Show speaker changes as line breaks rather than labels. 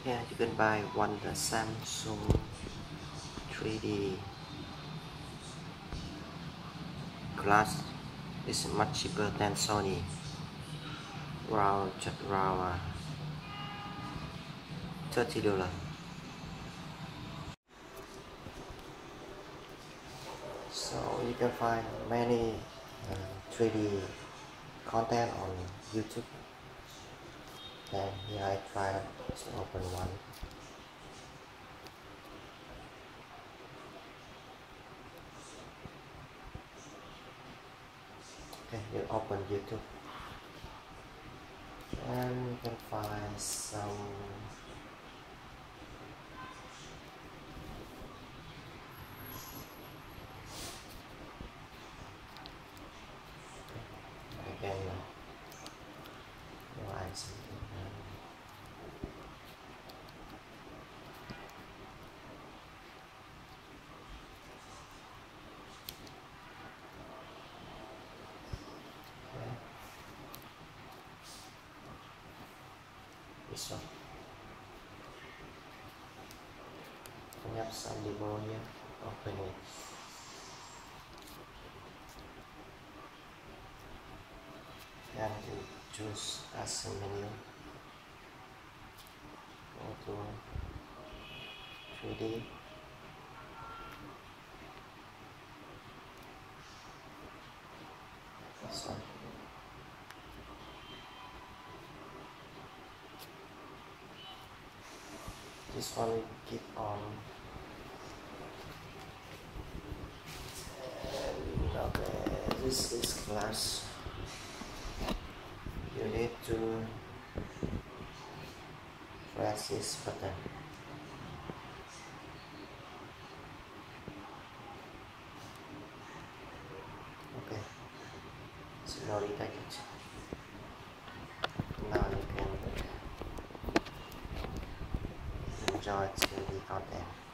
Yeah, you can buy one the Samsung 3D glass. Is much cheaper than Sony. Around $30. So you can find many 3D content on YouTube. And here I try to open one. Okay, you open YouTube and you can find some again like something. This one. We have some demo here. Open it. And you choose as a menu. Go to 3D. This one. This one we keep on. And okay, this is glass. You need to press this button. Okay, so now detect it. Now you can enjoy 3D content.